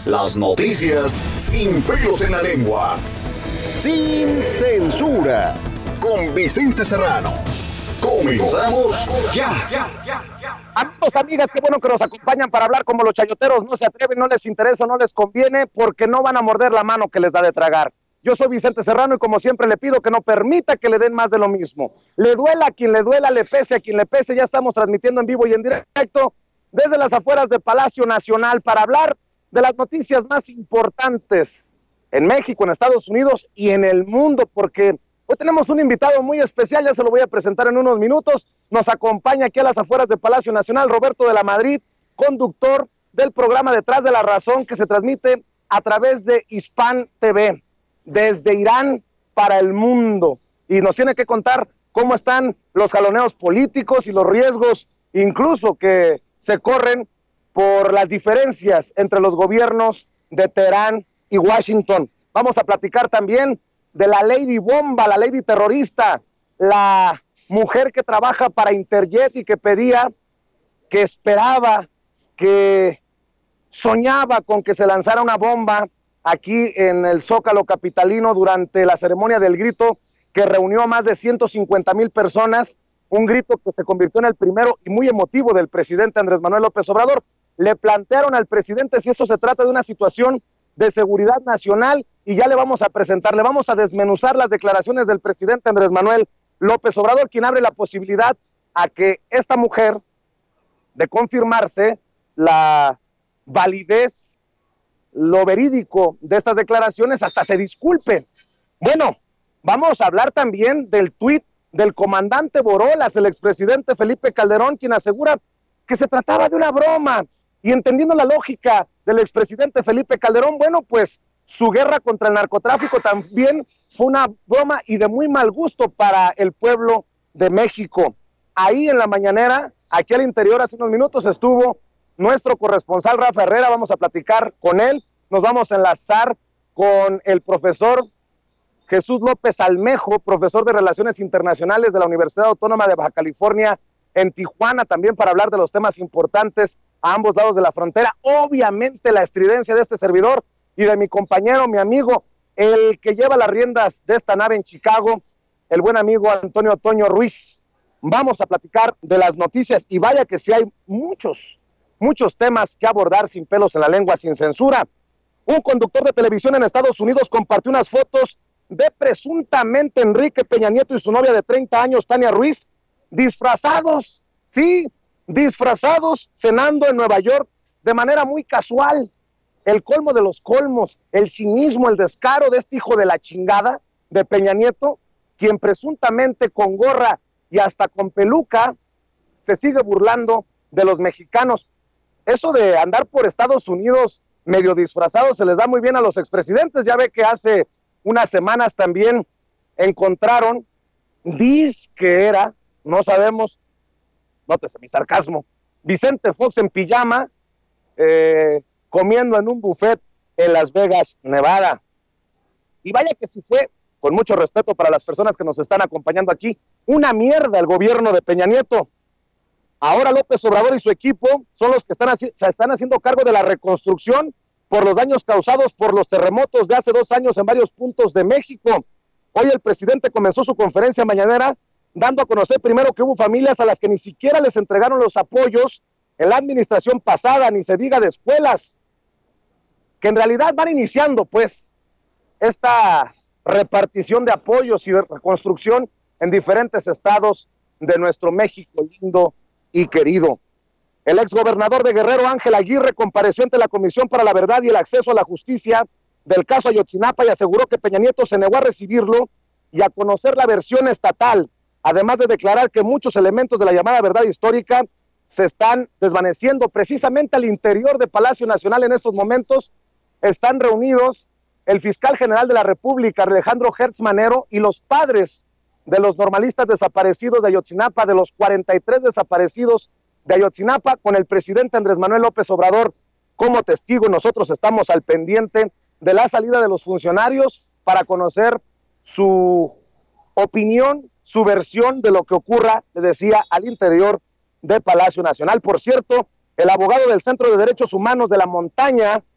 Las noticias sin pelos en la lengua. Sin censura. Con Vicente Serrano. Comenzamos ya. Amigos, amigas, qué bueno que nos acompañan para hablar como los chayoteros no se atreven, no les interesa, no les conviene, porque no van a morder la mano que les da de tragar. Yo soy Vicente Serrano y como siempre le pido que no permita que le den más de lo mismo. Le duela a quien le duela, le pese a quien le pese. Ya estamos transmitiendo en vivo y en directo desde las afueras de Palacio Nacional para hablar de las noticias más importantes en México, en Estados Unidos y en el mundo, porque hoy tenemos un invitado muy especial, ya se lo voy a presentar en unos minutos. Nos acompaña aquí a las afueras de Palacio Nacional Roberto de la Madrid, conductor del programa Detrás de la Razón, que se transmite a través de Hispan TV, desde Irán para el mundo. Y nos tiene que contar cómo están los jaloneos políticos y los riesgos, incluso que se corren por las diferencias entre los gobiernos de Teherán y Washington. Vamos a platicar también de la Lady Bomba, la Lady Terrorista, la mujer que trabaja para Interjet y que pedía, que esperaba, que soñaba con que se lanzara una bomba aquí en el Zócalo capitalino durante la ceremonia del grito que reunió a más de 150,000 personas, un grito que se convirtió en el primero y muy emotivo del presidente Andrés Manuel López Obrador. Le plantearon al presidente si esto se trata de una situación de seguridad nacional y ya le vamos a presentar, le vamos a desmenuzar las declaraciones del presidente Andrés Manuel López Obrador, quien abre la posibilidad a que esta mujer, de confirmarse la validez, lo verídico de estas declaraciones, hasta se disculpe. Bueno, vamos a hablar también del tuit del comandante Borolas, el expresidente Felipe Calderón, quien asegura que se trataba de una broma. Y entendiendo la lógica del expresidente Felipe Calderón, bueno, pues su guerra contra el narcotráfico también fue una broma y de muy mal gusto para el pueblo de México. Ahí en la mañanera, aquí al interior, hace unos minutos estuvo nuestro corresponsal Rafa Herrera. Vamos a platicar con él. Nos vamos a enlazar con el profesor Jesús López Almejo, profesor de Relaciones Internacionales de la Universidad Autónoma de Baja California en Tijuana, también para hablar de los temas importantes a ambos lados de la frontera. Obviamente la estridencia de este servidor y de mi compañero, mi amigo, el que lleva las riendas de esta nave en Chicago, el buen amigo Antonio Toño Ruiz. Vamos a platicar de las noticias y vaya que sí hay muchos temas que abordar sin pelos en la lengua, sin censura. Un conductor de televisión en Estados Unidos compartió unas fotos de presuntamente Enrique Peña Nieto y su novia de 30 años, Tania Ruiz, disfrazados, sí, disfrazados, cenando en Nueva York de manera muy casual. El colmo de los colmos, el cinismo, el descaro de este hijo de la chingada de Peña Nieto, quien presuntamente con gorra y hasta con peluca se sigue burlando de los mexicanos. Eso de andar por Estados Unidos medio disfrazados se les da muy bien a los expresidentes. Ya ve que hace unas semanas también encontraron, dice que era, no sabemos, nótese mi sarcasmo, Vicente Fox en pijama, comiendo en un buffet en Las Vegas, Nevada. Y vaya que sí fue, con mucho respeto para las personas que nos están acompañando aquí, una mierda el gobierno de Peña Nieto. Ahora López Obrador y su equipo son los que se están haciendo cargo de la reconstrucción por los daños causados por los terremotos de hace 2 años en varios puntos de México. Hoy el presidente comenzó su conferencia mañanera dando a conocer primero que hubo familias a las que ni siquiera les entregaron los apoyos en la administración pasada, ni se diga de escuelas, que en realidad van iniciando pues esta repartición de apoyos y de reconstrucción en diferentes estados de nuestro México lindo y querido. El exgobernador de Guerrero, Ángel Aguirre, compareció ante la Comisión para la Verdad y el Acceso a la Justicia del caso Ayotzinapa y aseguró que Peña Nieto se negó a recibirlo y a conocer la versión estatal, además de declarar que muchos elementos de la llamada verdad histórica se están desvaneciendo. Precisamente al interior de Palacio Nacional en estos momentos están reunidos el fiscal general de la República, Alejandro Gertz Manero, y los padres de los normalistas desaparecidos de Ayotzinapa, de los 43 desaparecidos de Ayotzinapa, con el presidente Andrés Manuel López Obrador como testigo. Nosotros estamos al pendiente de la salida de los funcionarios para conocer su opinión, su versión de lo que ocurra, le decía, al interior de Palacio Nacional. Por cierto, el abogado del Centro de Derechos Humanos de la Montaña,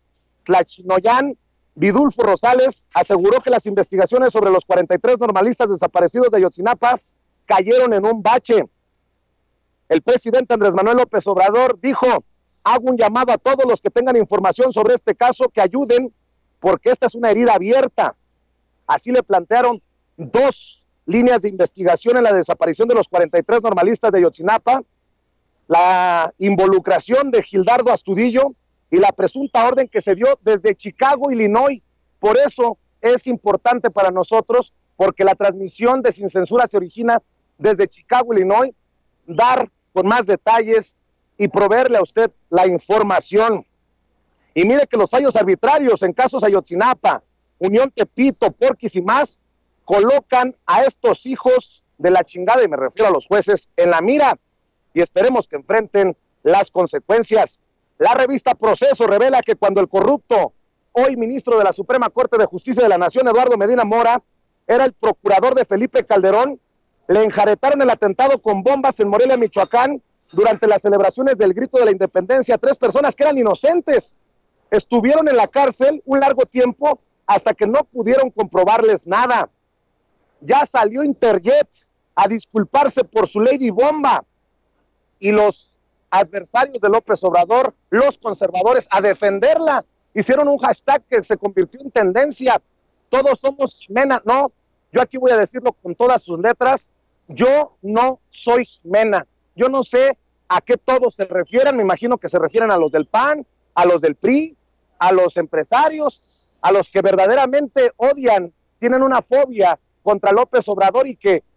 Tlachinoyán Vidulfo Rosales aseguró que las investigaciones sobre los 43 normalistas desaparecidos de Ayotzinapa cayeron en un bache. El presidente Andrés Manuel López Obrador dijo: hago un llamado a todos los que tengan información sobre este caso que ayuden, porque esta es una herida abierta. Así le plantearon 2 líneas de investigación en la desaparición de los 43 normalistas de Ayotzinapa, la involucración de Gildardo Astudillo y la presunta orden que se dio desde Chicago, Illinois. Por eso es importante para nosotros, porque la transmisión de Sin Censura se origina desde Chicago, Illinois, dar con más detalles y proveerle a usted la información. Y mire que los fallos arbitrarios en casos Ayotzinapa, Unión Tepito, Porquis y más, colocan a estos hijos de la chingada, y me refiero a los jueces, en la mira, y esperemos que enfrenten las consecuencias. La revista Proceso revela que cuando el corrupto, hoy ministro de la Suprema Corte de Justicia de la Nación, Eduardo Medina Mora, era el procurador de Felipe Calderón, le enjaretaron el atentado con bombas en Morelia, Michoacán, durante las celebraciones del Grito de la Independencia. 3 personas que eran inocentes estuvieron en la cárcel un largo tiempo hasta que no pudieron comprobarles nada. Ya salió Interjet a disculparse por su Lady Bomba, y los adversarios de López Obrador, los conservadores, a defenderla. Hicieron un hashtag que se convirtió en tendencia: todos somos Jimena. No, yo aquí voy a decirlo con todas sus letras: yo no soy Jimena. Yo no sé a qué todos se refieren. Me imagino que se refieren a los del PAN, a los del PRI, a los empresarios, a los que verdaderamente odian, tienen una fobia contra López Obrador, y que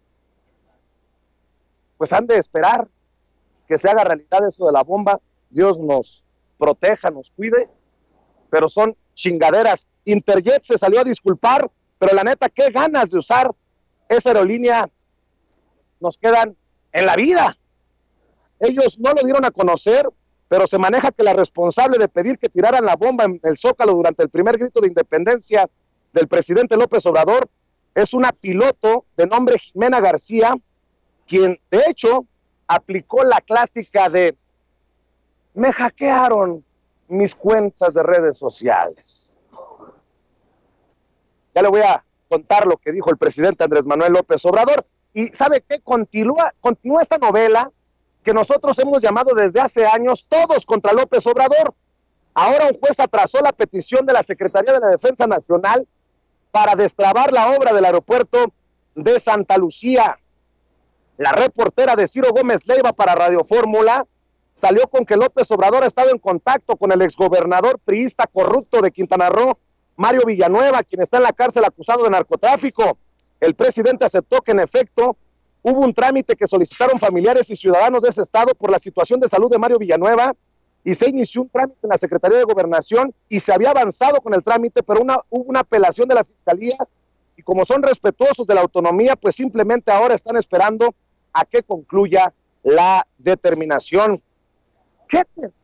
pues han de esperar que se haga realidad eso de la bomba. Dios nos proteja, nos cuide, pero son chingaderas. Interjet se salió a disculpar, pero la neta, qué ganas de usar esa aerolínea nos quedan en la vida. Ellos no lo dieron a conocer, pero se maneja que la responsable de pedir que tiraran la bomba en el Zócalo durante el primer grito de independencia del presidente López Obrador es una piloto de nombre Jimena García, quien de hecho aplicó la clásica de: me hackearon mis cuentas de redes sociales. Ya le voy a contar lo que dijo el presidente Andrés Manuel López Obrador. Y ¿sabe qué? Continúa esta novela que nosotros hemos llamado desde hace años Todos contra López Obrador. Ahora un juez atrasó la petición de la Secretaría de la Defensa Nacional para destrabar la obra del aeropuerto de Santa Lucía. La reportera de Ciro Gómez Leiva para Radio Fórmula salió con que López Obrador ha estado en contacto con el exgobernador priista corrupto de Quintana Roo, Mario Villanueva, quien está en la cárcel acusado de narcotráfico. El presidente aceptó que en efecto hubo un trámite que solicitaron familiares y ciudadanos de ese estado por la situación de salud de Mario Villanueva, y se inició un trámite en la Secretaría de Gobernación y se había avanzado con el trámite, pero hubo una apelación de la Fiscalía, y como son respetuosos de la autonomía, pues simplemente ahora están esperando a que concluya la determinación. ¿Qué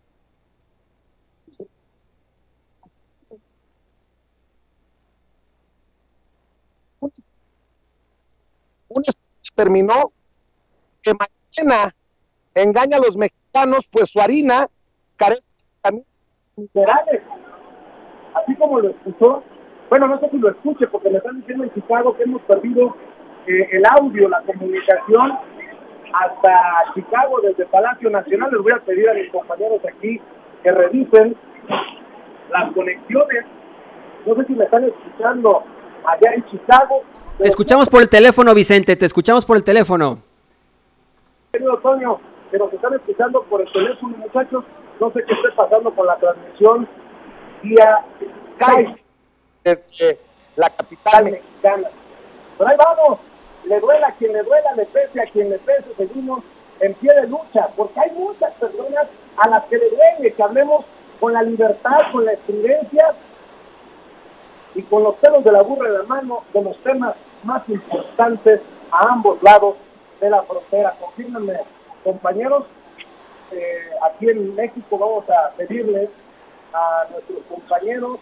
terminó que mañana engaña a los mexicanos, pues su harina carece de minerales, así como lo escuchó. Bueno, no sé si lo escuche, porque me están diciendo en Chicago que hemos perdido el audio, la comunicación hasta Chicago desde Palacio Nacional. Les voy a pedir a mis compañeros aquí que revisen las conexiones. No sé si me están escuchando allá en Chicago. Te escuchamos por el teléfono, Vicente, te escuchamos por el teléfono. Querido Toño, que nos están escuchando por el teléfono, muchachos. No sé qué esté pasando con la transmisión vía Skype desde la capital mexicana. Pero ahí vamos, le duela a quien le duela, le pese a quien le pese, seguimos en pie de lucha, porque hay muchas personas a las que le duele que hablemos con la libertad, con la estridencia y con los pelos de la burra en la mano de los temas más importantes a ambos lados de la frontera. Confírmenme, compañeros, aquí en México vamos a pedirles a nuestros compañeros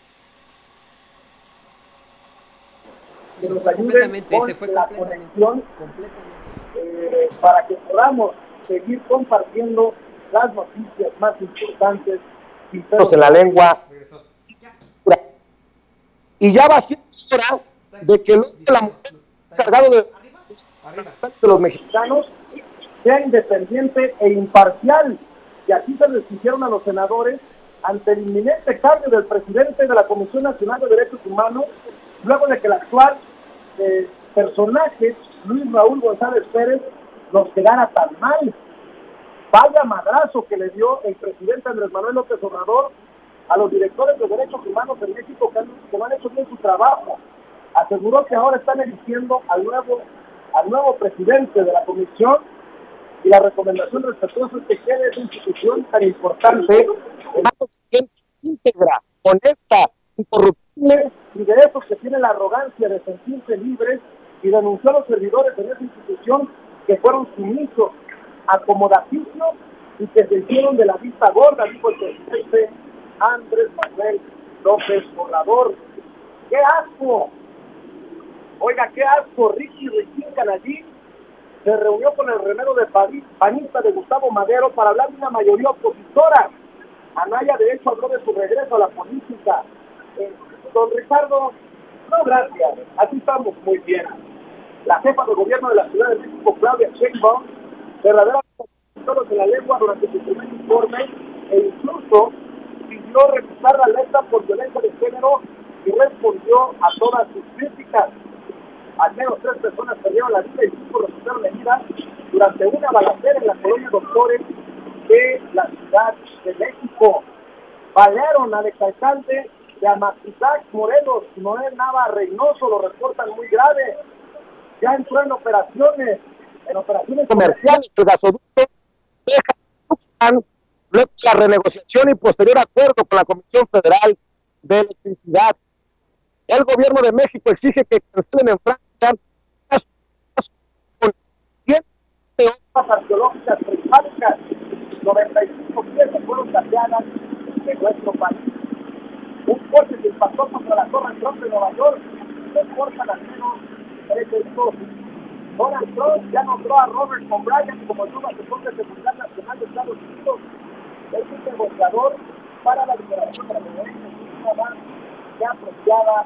que nos ayuden con la conexión para que podamos seguir compartiendo las noticias más importantes. En la lengua, y ya va siendo hora de que la mujer encargado de los mexicanos sea independiente e imparcial, y así se les hicieron a los senadores ante el inminente cambio del presidente de la Comisión Nacional de Derechos Humanos, luego de que el actual personaje, Luis Raúl González Pérez, nos quedara tan mal. Vaya madrazo que le dio el presidente Andrés Manuel López Obrador a los directores de derechos humanos en México, que no han hecho bien su trabajo. Aseguró que ahora están eligiendo al nuevo presidente de la comisión, y la recomendación respetuosa es que quede esa institución tan importante, íntegra, honesta, incorruptible, y de esos que tienen la arrogancia de sentirse libres, y denunció a los servidores de esa institución que fueron sumisos, acomodaticios, y que se hicieron de la vista gorda, dijo el presidente Andrés Manuel López Obrador. ¡Qué asco! Oiga, qué asco. Ricky Canallín se reunió con el remero de panista de Gustavo Madero para hablar de una mayoría opositora. Anaya, de hecho, habló de su regreso a la política. Don Ricardo, no, gracias, aquí estamos muy bien. La jefa de gobierno de la Ciudad de México, Claudia Sheinbaum, verdaderamente todos de la lengua durante su primer informe, e incluso pidió revisar la alerta por violencia de género y respondió a todas sus críticas. Al menos 3 personas perdieron la vida y 5 resultaron heridas durante una balacera en la colonia Doctores de la Ciudad de México. Balearon al exalcalde de Amatizac, Morelos, Noel Nava Reynoso, lo reportan muy grave. Ya entró en operaciones comerciales. El gasoducto deja luego de la renegociación y posterior acuerdo con la Comisión Federal de Electricidad. El gobierno de México exige que cancelen en Francia con 100 obras arqueológicas prehispánicas. 95 piezas fueron saqueadas de nuestro país. Un coche que impactó contra la Torre Trump de Nueva York reportan al menos 3 heridos. Donald Trump ya nombró a Robert O'Brien como el nuevo asesor de seguridad nacional de Estados Unidos. Es un negociador para la liberación de la violencia que apropiaba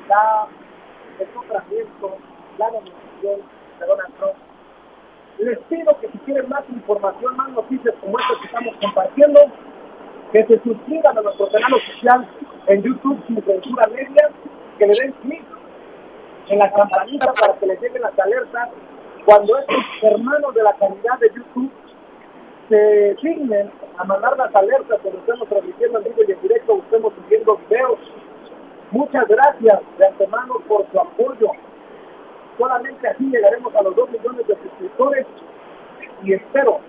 el nombramiento, la nominación de Donald Trump. Les pido que si quieren más información, más noticias como estas que estamos compartiendo, que se suscriban a nuestro canal oficial en YouTube Sin Censura Media, que le den clic en la campanita para que les lleguen las alertas cuando estos hermanos de la calidad de YouTube se dignen a mandar las alertas que nos estamos transmitiendo en vivo y en directo, o estemos subiendo videos. Muchas gracias de antemano por su apoyo. Solamente así llegaremos a los 2 millones de suscriptores, y espero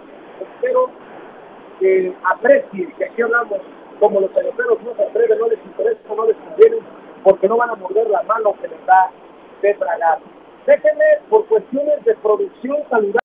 que aprecien que aquí hablamos como los peloteros no se atreven, no les interesa, no les conviene, porque no van a morder la mano que les da de tragar. Déjenme, por cuestiones de producción saludable,